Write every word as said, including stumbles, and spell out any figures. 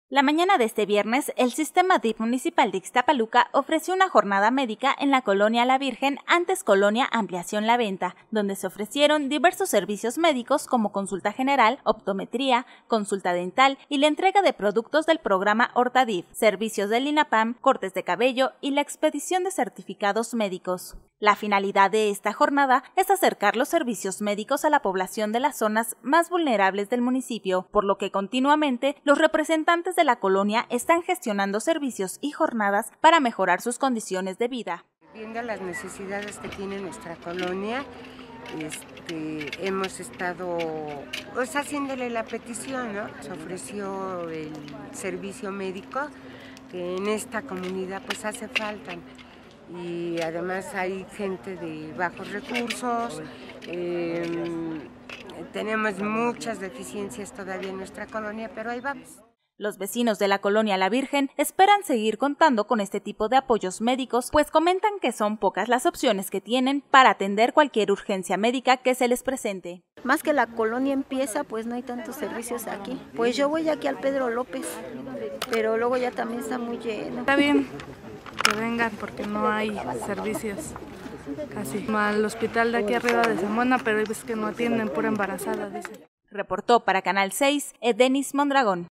La mañana de este viernes, el Sistema D I F municipal de Ixtapaluca ofreció una jornada médica en la colonia La Virgen, antes colonia Ampliación La Venta, donde se ofrecieron diversos servicios médicos como consulta general, optometría, consulta dental y la entrega de productos del programa Horta D I F, servicios del INAPAM, cortes de cabello y la expedición de certificados médicos. La finalidad de esta jornada es acercar los servicios médicos a la población de las zonas más vulnerables del municipio, por lo que continuamente los representantes de la colonia están gestionando servicios y jornadas para mejorar sus condiciones de vida. Viendo las necesidades que tiene nuestra colonia, este, hemos estado pues, haciéndole la petición, ¿no? Se ofreció el servicio médico que en esta comunidad pues hace falta. Y además hay gente de bajos recursos, eh, tenemos muchas deficiencias todavía en nuestra colonia, pero ahí vamos. Los vecinos de la colonia La Virgen esperan seguir contando con este tipo de apoyos médicos, pues comentan que son pocas las opciones que tienen para atender cualquier urgencia médica que se les presente. Más que la colonia empieza, pues no hay tantos servicios aquí. Pues yo voy aquí al Pedro López, pero luego ya también está muy lleno. Está bien que vengan porque no hay servicios casi. Al hospital de aquí arriba de Zamora, pero es que no atienden, pura embarazada, dicen. Reportó para Canal seis, Edenis Mondragón.